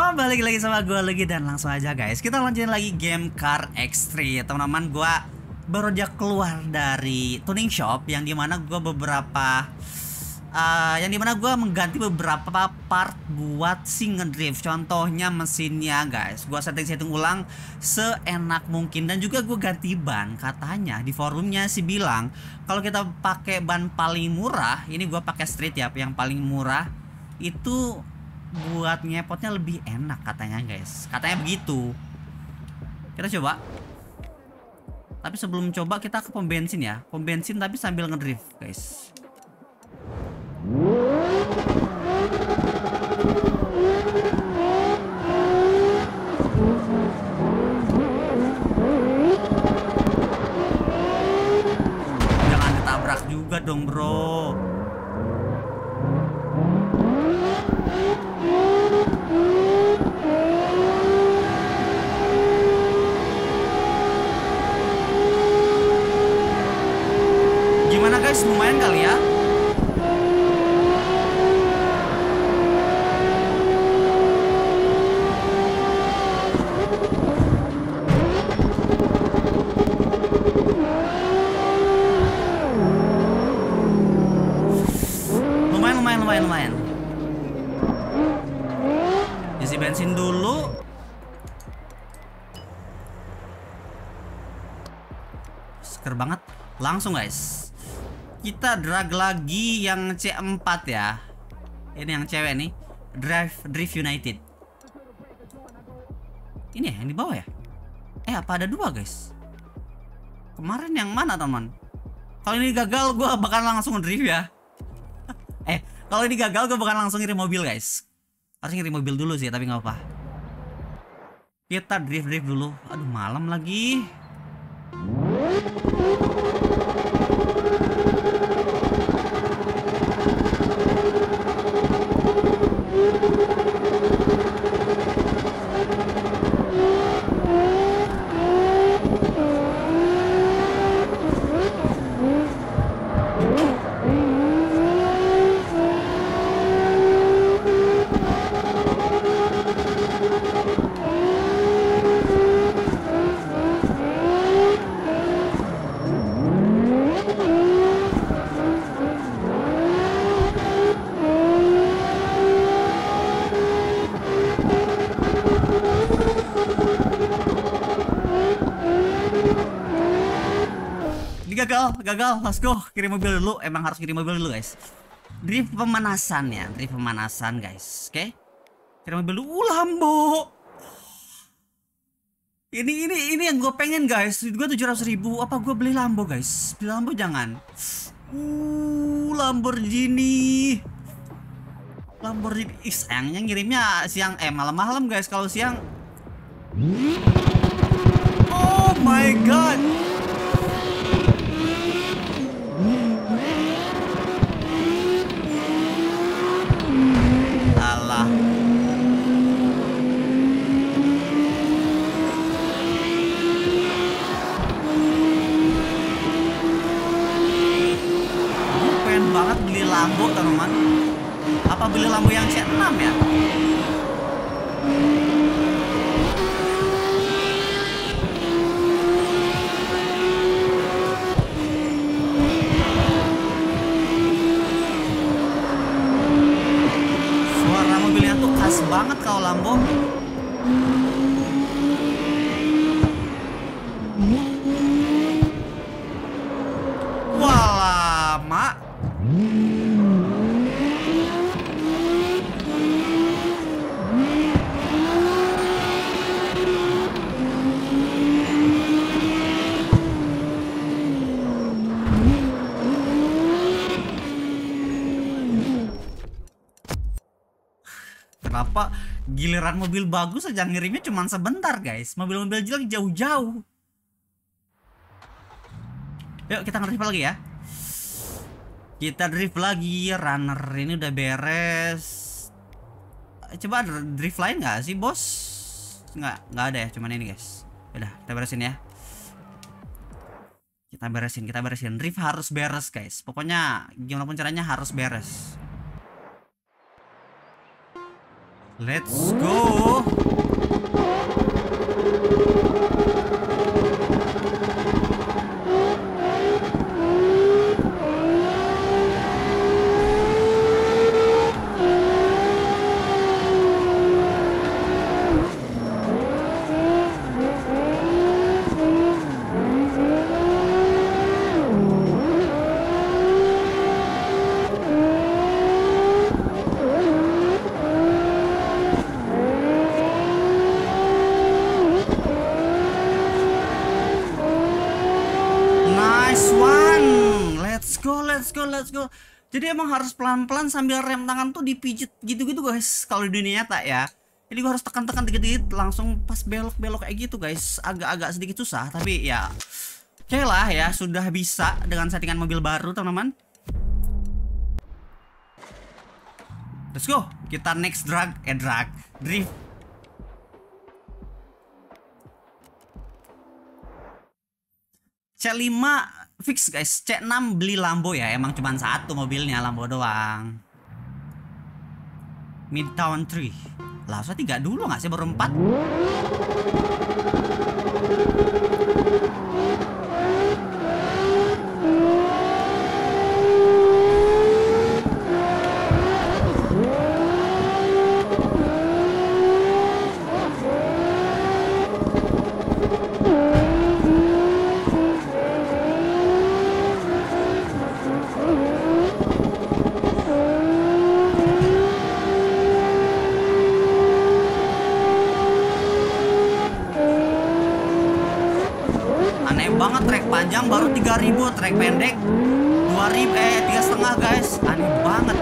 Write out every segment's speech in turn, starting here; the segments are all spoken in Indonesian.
Balik lagi sama gue lagi dan langsung aja guys, kita lanjutin lagi game Car X3 ya teman-teman. Gue baru aja keluar dari tuning shop yang dimana gue mengganti beberapa part buat si ngedrift. Contohnya mesinnya guys, gue setting ulang seenak mungkin dan juga gue ganti ban. Katanya di forumnya sih bilang kalau kita pakai ban paling murah, ini gue pakai street ya, yang paling murah itu buat ngepotnya lebih enak katanya guys, katanya begitu. Kita coba, tapi sebelum coba kita ke pom bensin ya, pom bensin tapi sambil ngedrift guys. Jangan ditabrak juga dong bro. Gimana guys, lumayan kali ya? Lumayan. Isi bensin dulu. Seger banget. Langsung guys, kita drag lagi yang C4 ya. Ini yang cewek nih, Drift United. Ini ya yang di bawah ya? Apa ada dua guys? Kemarin yang mana teman? Kalau ini gagal gue bakal langsung drift ya. Kalau ini gagal gue bakal langsung ngirim mobil guys. Harus ngirim mobil dulu sih, tapi nggak apa. Kita drift dulu. Aduh malam lagi. Gagal, let's go. Kirim mobil dulu, emang harus kirim mobil dulu guys. Drift pemanasan ya, drift pemanasan guys. Oke, kirim mobil dulu. Lambo. Ini yang gue pengen guys. Gue 700.000. Apa gue beli Lambo guys? Beli Lambo jangan. Lamborghini. Sayangnya ngirimnya siang, malam-malam guys. Kalau siang, oh my god. Banget beli Lambo teman-teman. Apa beli Lambo yang C6 ya? Suara mobilnya tuh khas banget kalau Lambo. Wah lama. Kenapa giliran mobil bagus aja ngirimnya cuma sebentar guys? Mobil-mobil jelek jauh-jauh. Yuk kita nge-drift lagi ya. Kita drift lagi. Runner ini udah beres. Coba drift lain nggak sih bos? Nggak ada ya, cuman ini guys. Udah kita beresin ya. Kita beresin. Drift harus beres guys. Pokoknya gimana pun caranya harus beres. Let's go. Nice one. Let's go, let's go, let's go. Jadi emang harus pelan-pelan sambil rem tangan tuh dipijit gitu-gitu guys. Kalau di dunia nyata ya. Jadi gua harus tekan-tekan dikit-dikit langsung pas belok-belok kayak gitu guys. Agak-agak sedikit susah tapi ya oke lah ya, sudah bisa dengan settingan mobil baru teman-teman. Let's go. Kita next drift. C5 fix guys, C6 beli Lambo ya, emang cuma satu mobilnya, Lambo doang. Midtown 3. Lah, saya 3 dulu nggak sih, baru 4? Banget trek panjang baru 3.000, trek pendek 2.000, 3,5 guys, aneh banget.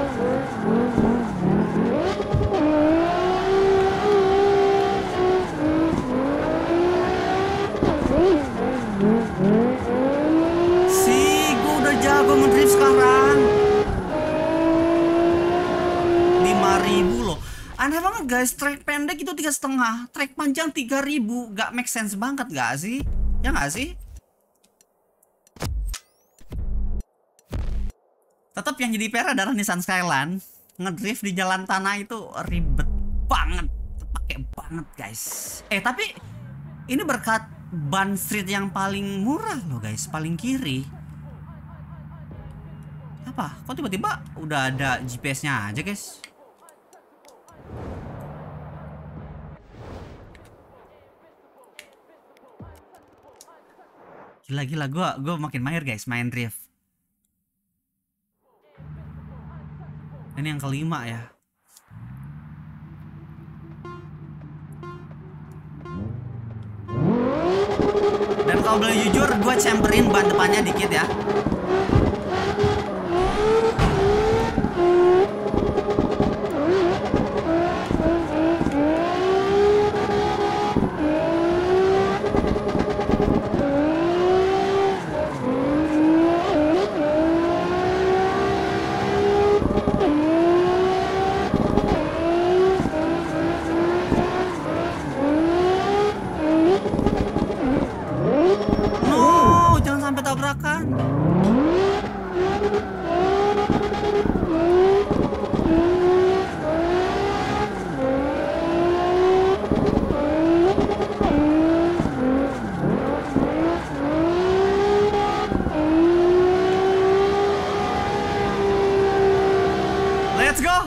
Gue udah jago ngedrift sekarang. 5.000 loh, aneh banget guys. Trek pendek itu 3,5, trek panjang 3.000, gak make sense banget gak sih? Ya gak sih? Tetap yang jadi PR adalah Nissan Skyline. Ngedrift di jalan tanah itu ribet banget, pakai banget guys. Tapi ini berkat ban street yang paling murah loh guys, paling kiri. Apa? Kok tiba-tiba udah ada GPS-nya aja guys? Gila-gila, gue makin mahir guys main drift. Ini yang kelima ya. Dan kalau boleh jujur, gue chamberin ban depannya dikit ya. Tabrakan. Let's go.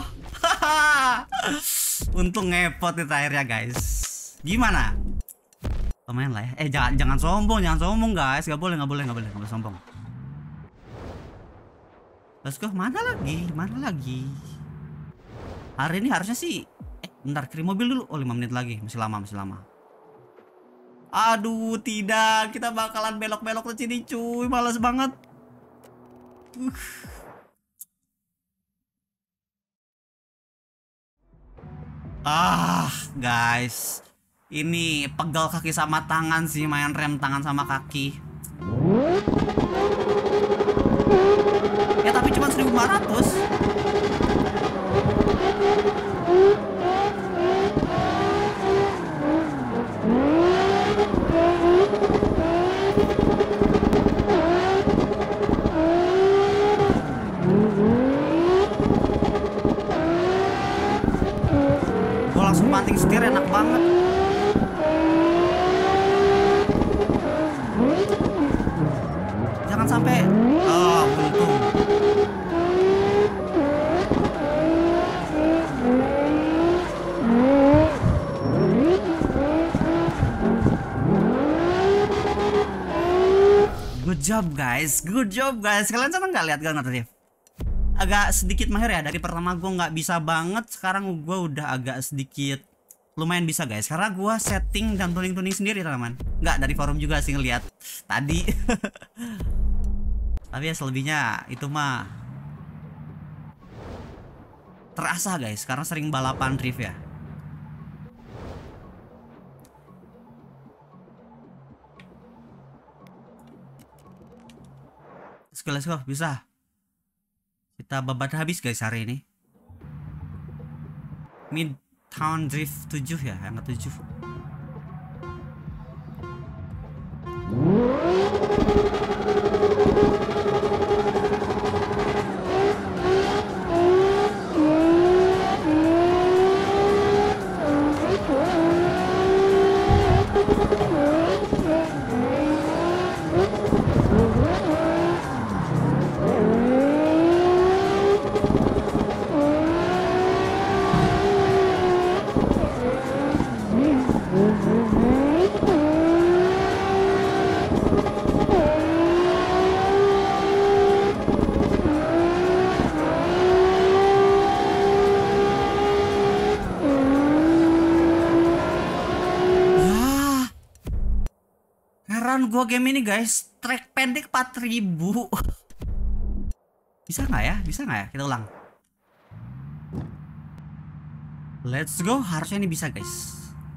Untung ngepot itu akhirnya guys. Gimana? Lumayan lah ya. Jangan sombong guys. Gak boleh sombong. Let's go. Mana lagi? Hari ini harusnya sih. Bentar, kirim mobil dulu. Oh, 5 menit lagi. Masih lama. Aduh, tidak. Kita bakalan belok-belok ke sini, cuy. Males banget. Guys. Ini pegal kaki sama tangan sih, main rem tangan sama kaki. Ya tapi cuma 1.500. good job guys. Kalian seneng nggak lihat gue ngedrift? Agak sedikit mahir ya, dari pertama gue nggak bisa banget, sekarang gue udah agak sedikit lumayan bisa guys, karena gue setting dan tuning sendiri teman-teman. Nggak dari forum juga sih ngeliat tadi. Tapi ya selebihnya itu mah terasa guys, karena sering balapan drift ya. Let's go, bisa. Kita babat habis guys hari ini. Midtown Drift 7 ya, yang ke-7. Gua game ini guys, track pendek 4000. Bisa nggak ya? Bisa nggak ya? Kita ulang. Let's go, harusnya ini bisa guys.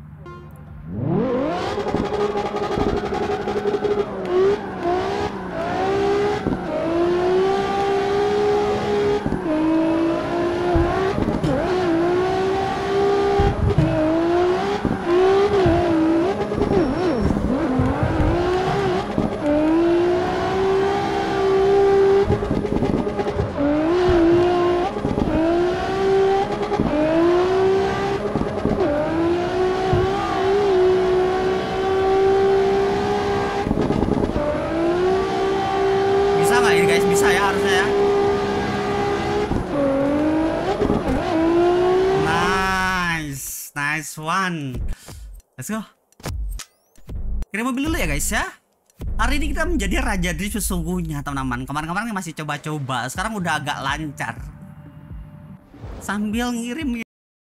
Nice one. Let's go. Kirim mobil dulu ya guys ya. Hari ini kita menjadi raja drift sesungguhnya teman-teman. Kemarin-kemarin masih coba-coba, sekarang udah agak lancar. Sambil ngirim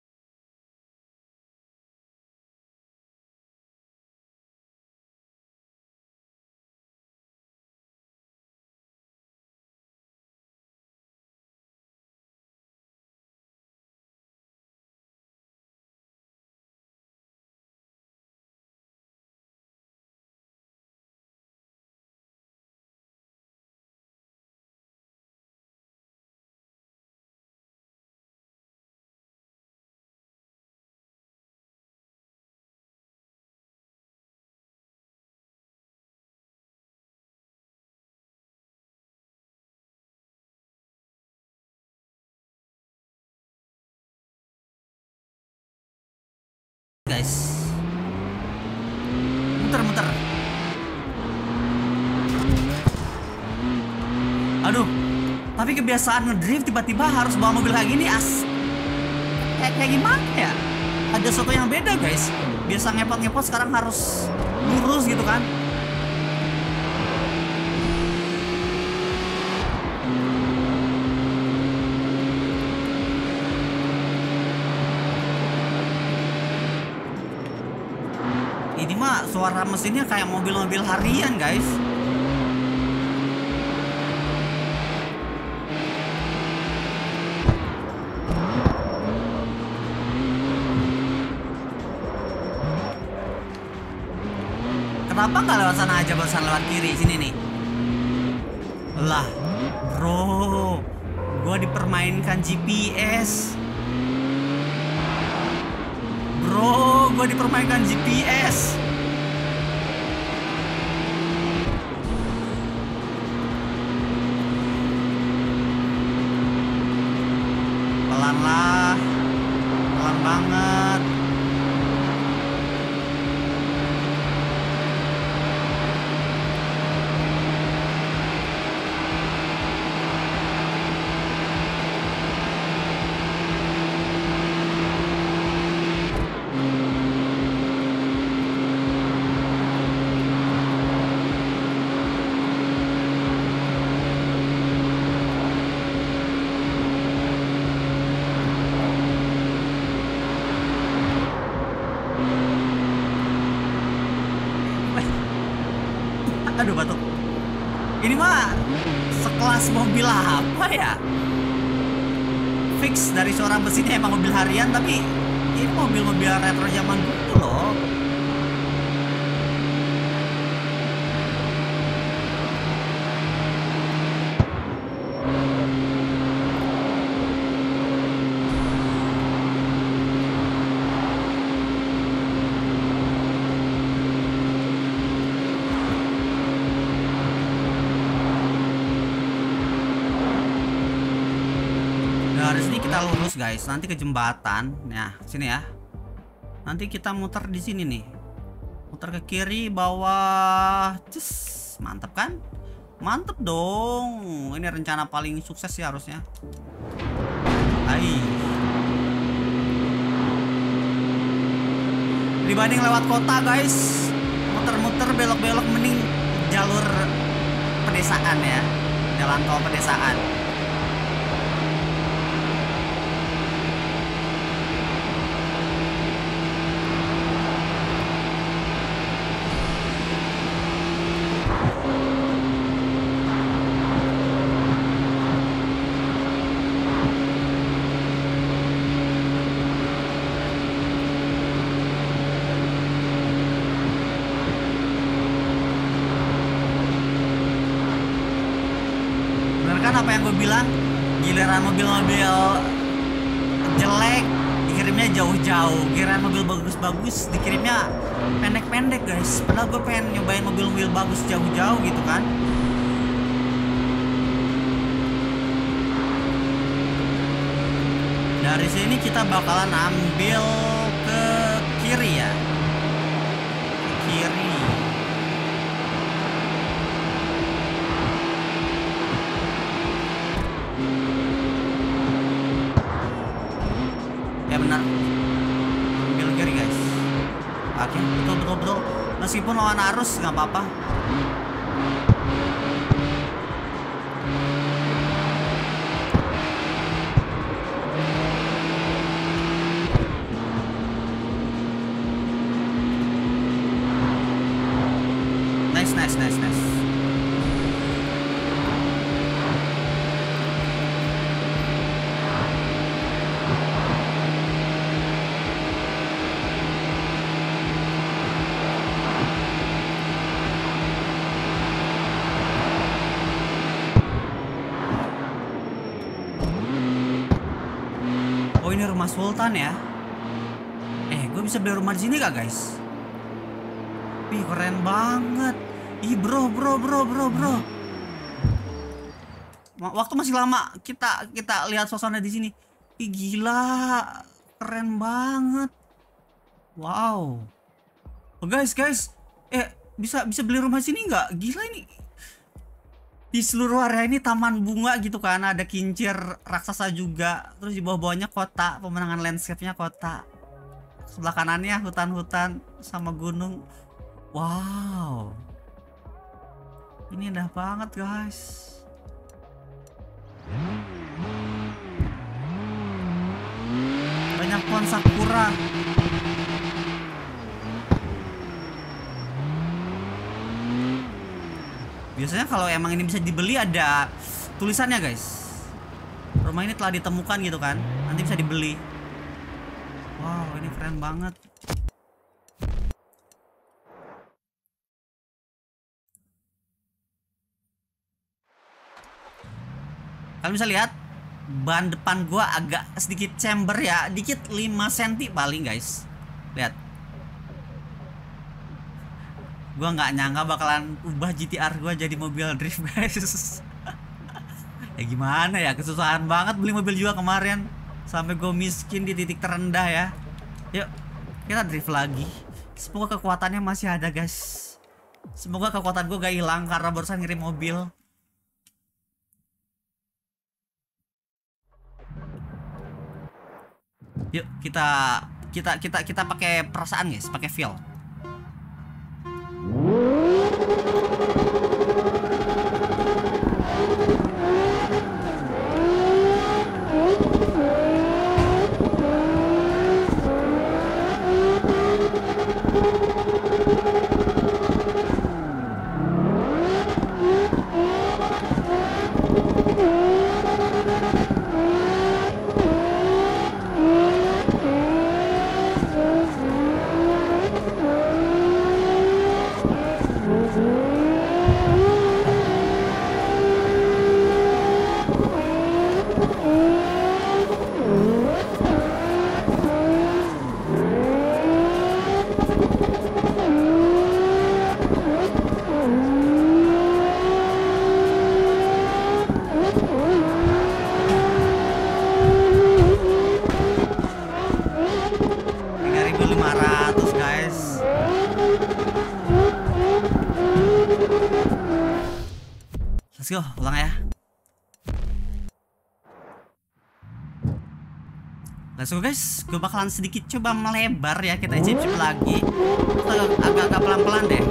guys. Muter-muter. Aduh. Tapi kebiasaan ngedrift tiba-tiba harus bawa mobil kayak gini kayak gimana ya? Ada sesuatu yang beda guys. Biasa ngepot-ngepot sekarang harus lurus gitu kan. Ini mah suara mesinnya kayak mobil-mobil harian guys. Kenapa nggak lewat sana aja, barusan lewat kiri sini nih? Lah, bro, gua dipermainkan GPS. Bro, gue dipermainkan GPS. Pelan lah, pelan banget. Aduh batuk. Ini mah sekelas mobil apa ya? Fix dari suara mesinnya emang mobil harian, tapi ini mobil-mobil retro zaman dulu loh. Dari sini kita lurus guys, nanti ke jembatan. Nah, sini ya. Nanti kita muter di sini nih. Muter ke kiri, bawah. Cus, mantap kan? Mantep dong. Ini rencana paling sukses sih harusnya. Hai. Dibanding lewat kota guys, muter-muter belok-belok mending jalur pedesaan ya. Jalan tol pedesaan. Kan apa yang gue bilang, giliran mobil-mobil jelek dikirimnya jauh-jauh, giliran mobil bagus-bagus dikirimnya pendek-pendek guys. Padahal gue pengen nyobain mobil-mobil bagus jauh-jauh gitu kan. Dari sini kita bakalan ambil ke kiri ya, kiri. Ya benar, ambil kiri guys. Oke, betul. Meskipun lawan arus nggak apa-apa. Nice. Oh ini rumah Sultan ya? Gue bisa beli rumah di sini gak guys? Wih keren banget. Ih bro. Waktu masih lama kita lihat suasana di sini. Ih gila, keren banget. Wow. Oh, guys, bisa beli rumah di sini nggak? Gila ini. Di seluruh area ini taman bunga gitu kan, ada kincir raksasa juga. Terus di bawah-bawahnya kota, pemandangan landscape-nya kota. Sebelah kanannya hutan-hutan sama gunung. Wow. Ini indah banget guys. Banyak pohon sakura. Biasanya kalau emang ini bisa dibeli ada tulisannya guys. Rumah ini telah ditemukan gitu kan. Nanti bisa dibeli. Wow, ini keren banget. Kalian bisa lihat ban depan gua agak sedikit chamber ya, dikit 5 cm paling guys. Lihat. Gua nggak nyangka bakalan ubah GTR gua jadi mobil drift guys. Ya gimana ya, kesusahan banget beli mobil juga kemarin. Sampai gue miskin di titik terendah ya. Yuk, kita drift lagi. Semoga kekuatannya masih ada guys. Semoga kekuatan gue gak hilang karena barusan ngirim mobil. Yuk kita pakai perasaan guys, pakai feel. Let's go, ulang ya. Let's go guys, gue bakalan sedikit coba melebar ya, kita icip-icip lagi. Agak-agak pelan-pelan deh.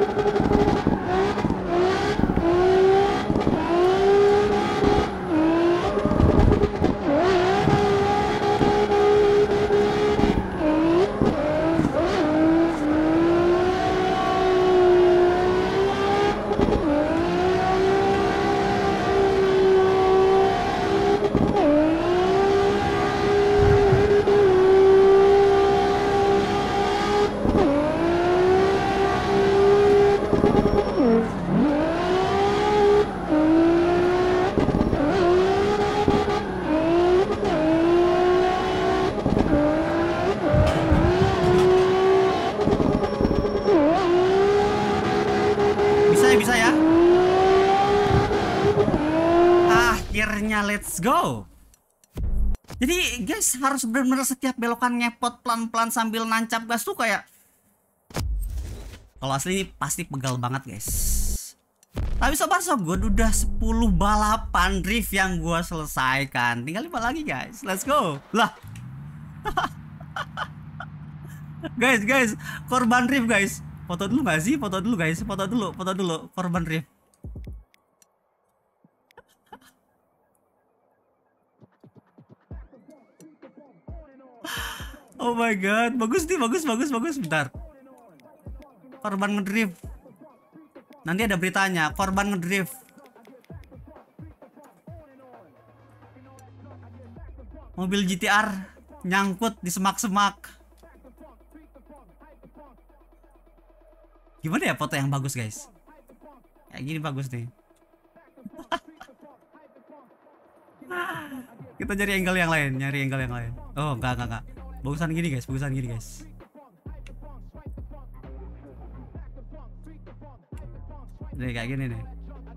Bisa ya. Akhirnya let's go. Jadi guys harus benar-benar setiap belokan ngepot pelan-pelan sambil nancap gas tuh kayak, kalau asli ini pasti pegal banget guys. Tapi sobat gue udah 10 balapan drift yang gue selesaikan. Tinggal 5 lagi guys. Let's go. Lah. guys, korban drift guys. Foto dulu gak sih? Foto dulu guys. Foto dulu. Korban drift. Oh my god, bagus nih, bagus. Bentar. Korban ngedrift. Nanti ada beritanya, korban ngedrift. Mobil GTR nyangkut di semak-semak. Gimana ya foto yang bagus guys? Kayak gini bagus nih. Kita cari angle yang lain, Oh enggak. Bagusan gini guys. Nih kayak gini nih.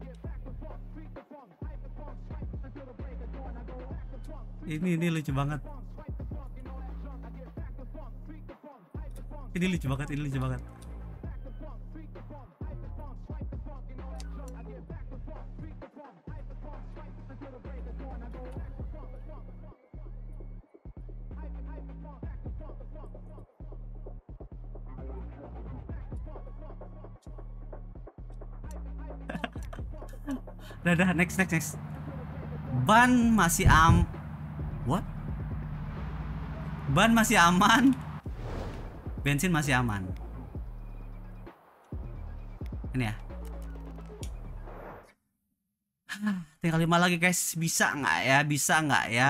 Ini lucu banget. Ini lucu banget. Dadah, next. Ban masih What? Ban masih aman. Bensin masih aman. Ini ya. Tinggal 5 lagi guys. Bisa nggak ya?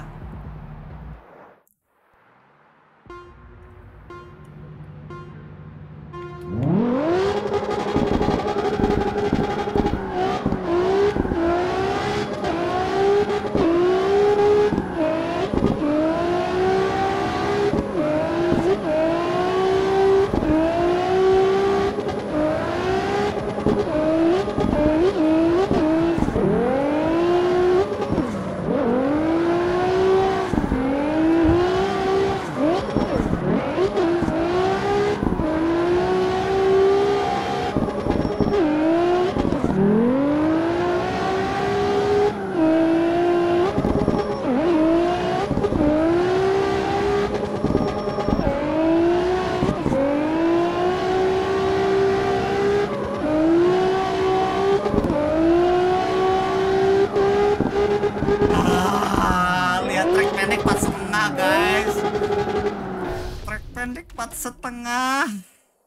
Pendek 4,5.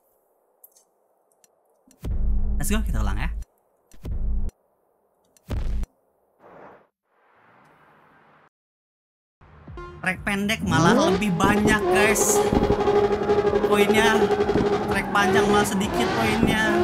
Let's go, kita ulang ya. Trek pendek malah lebih banyak guys poinnya. Trek panjang malah sedikit poinnya.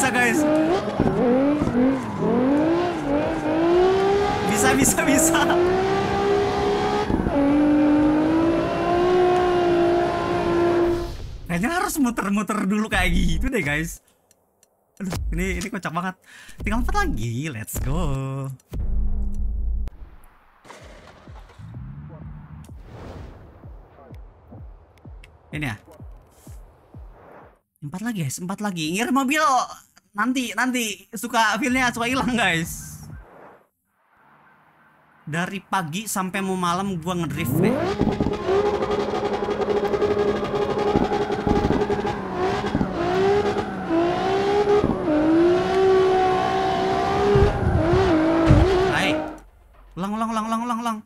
bisa guys. Bisa. Kayaknya harus muter-muter dulu kayak gitu deh guys. Aduh, ini kocak banget. Tinggal 4 lagi, let's go. Ini ya. 4 lagi guys, 4 lagi. Ngir mobil nanti suka feelnya suka hilang guys. Dari pagi sampai mau malam gua ngedrift deh. Baik. Ulang.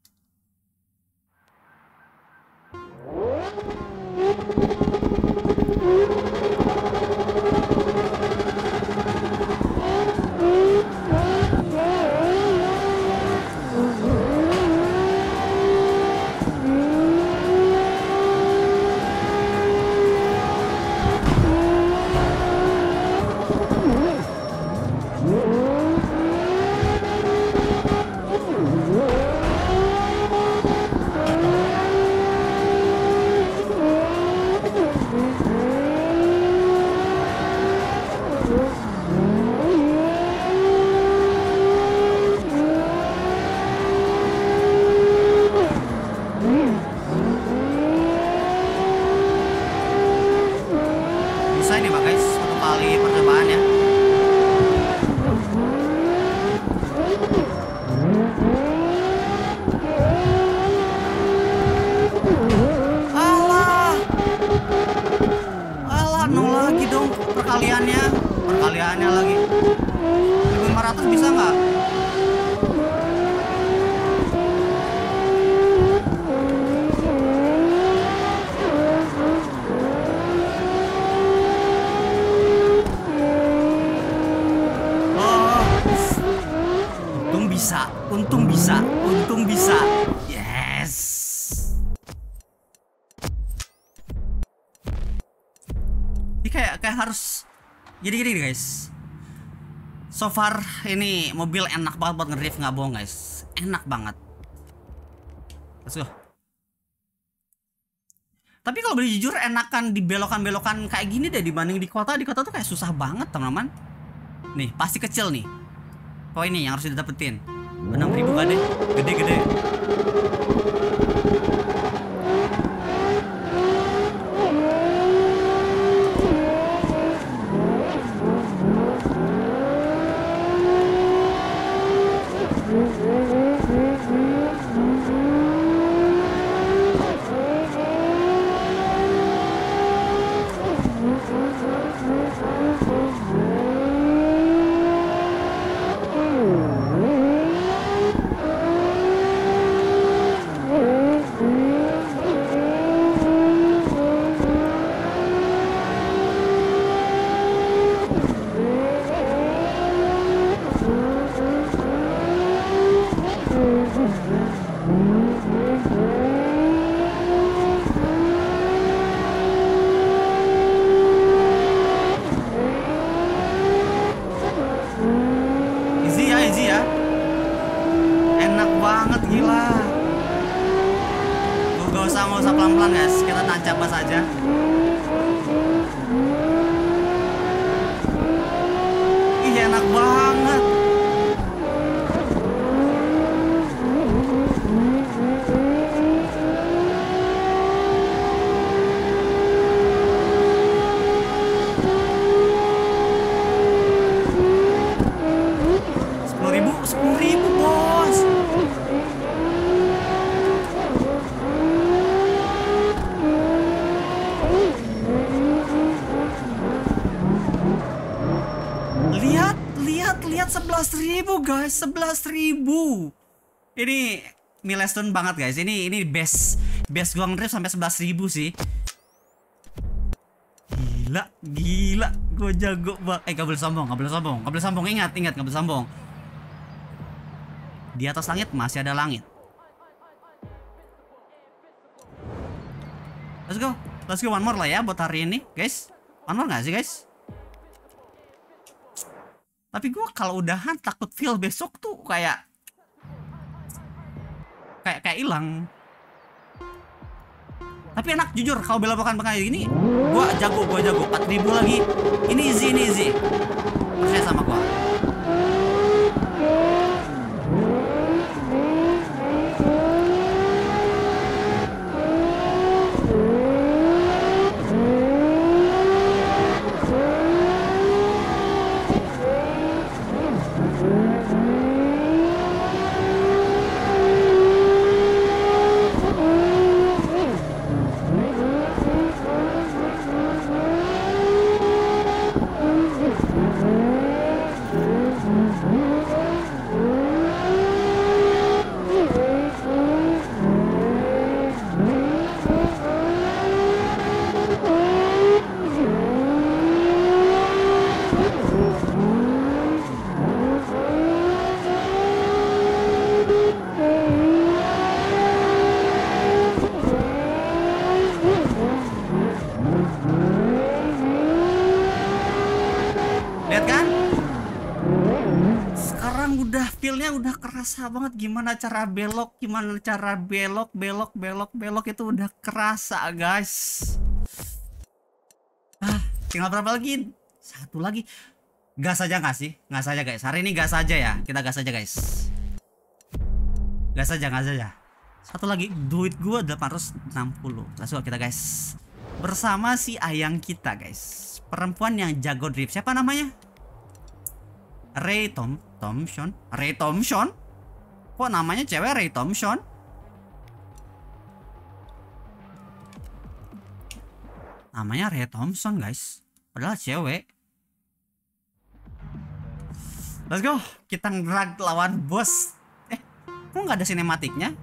Bisa ini guys, 1 kali percobaan ya. Alah, nol lagi dong perkaliannya lagi. 1.500 bisa nggak? Untung bisa. Yes. Ini kayak harus gini guys. So far ini mobil enak banget buat ngedrift, nggak bohong guys. Enak banget. Let's go. Tapi kalau boleh jujur enakan di belokan-belokan kayak gini deh dibanding di kota. Di kota tuh kayak susah banget teman-teman. Nih pasti kecil nih. Poin nih yang harus didapetin. 6.000 kan deh, gede. Easy ya. Enak banget gila. Gak usah pelan-pelan guys, kita tancap bas aja. Ih enak banget. Sepuluh ribu bos. Lihat 11.000 guys, 11.000. Ini milestone banget guys. Ini best gua ngedrift sampai 11.000 sih. Gila, gue jago banget. Gak boleh sombong. Ingat, gak boleh sombong. Di atas langit masih ada langit. Let's go one more lah ya buat hari ini, guys. One more nggak sih guys? Tapi gue kalau udahan takut feel besok tuh kayak hilang. Tapi enak jujur kalau belokan kayak gini, gue jago 4.000 lagi. Ini easy. Percaya sama gue. Lihat kan? Sekarang udah feelnya udah kerasa banget gimana cara belok, belok itu udah kerasa guys. Tinggal berapa lagi? Satu lagi. Gas aja nggak sih? Gas aja guys. Hari ini gas aja ya. Kita gas aja guys. Gas aja. Satu lagi. Duit gua 860. Langsung kita guys. Bersama si ayang kita guys. Perempuan yang jago drift. Siapa namanya? Ray Thompson. Kok namanya cewek Ray Thompson? Namanya Ray Thompson guys. Padahal cewek. Let's go. Kita ngerag lawan bos. Kok nggak ada sinematiknya?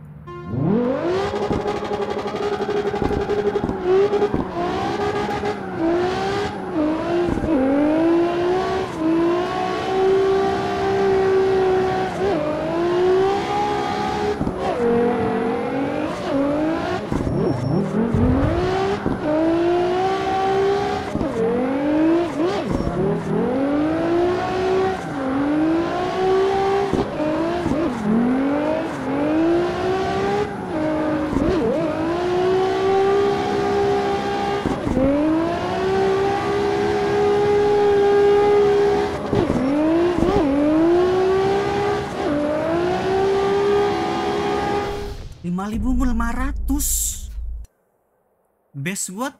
Base gua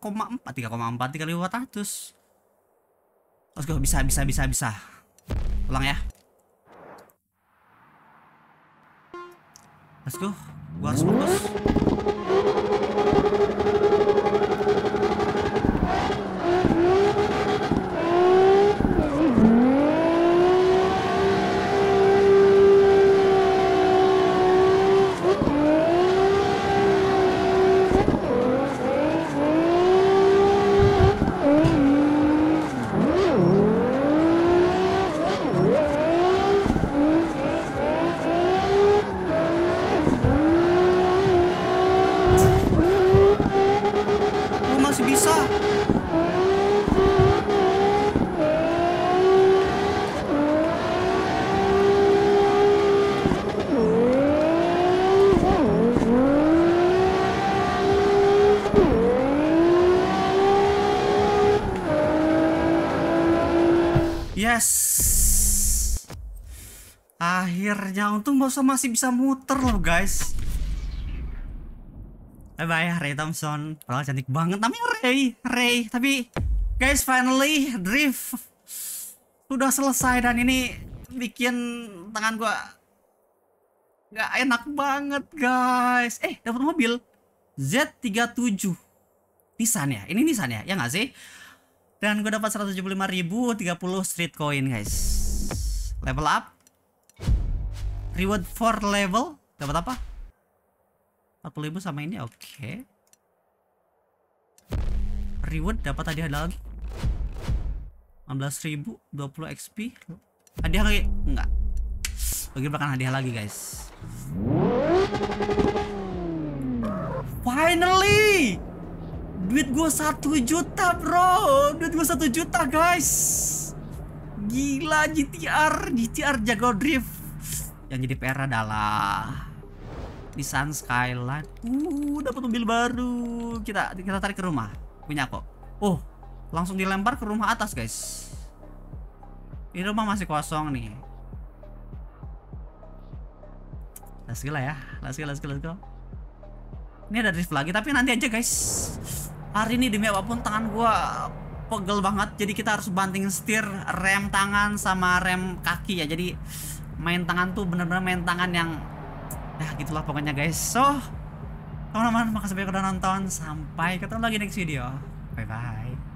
3,4. Let's go, bisa. Ulang ya. Let's go. Gua harus fokus. Yes. Akhirnya untung bosnya masih bisa muter loh guys. Bye bye Ray Thompson. Padahal cantik banget namanya Ray. Tapi guys finally drift sudah selesai dan ini bikin tangan gua nggak enak banget guys. Dapat mobil Z37 Nissan ya. Ini Nissan ya, ya nggak sih? Dan gue dapat 175.030 street coin guys. Level up. Reward for level. Dapat apa? 40.000 sama ini, oke. Reward dapat hadiah lagi. 16.000, 20 XP. Hadiah lagi? Enggak. Bagi bahkan hadiah lagi guys. Finally! Duit gue 1 juta bro. Duit gue 1 juta guys. gila GTR jago drift. Yang jadi PR adalah Nissan Skyline. Dapat mobil baru. Kita tarik ke rumah. Punya kok. Oh, langsung dilempar ke rumah atas, guys. Ini rumah masih kosong nih. Let's go lah ya. Let's go. Ini ada drift lagi, tapi nanti aja, guys. Hari ini demi apapun tangan gua pegel banget. Jadi kita harus banting setir, rem tangan sama rem kaki ya. Jadi main tangan tuh bener-bener main tangan yang ya gitulah pokoknya, guys. So, teman-teman, makasih banyak udah nonton. Sampai ketemu lagi next video. Bye bye.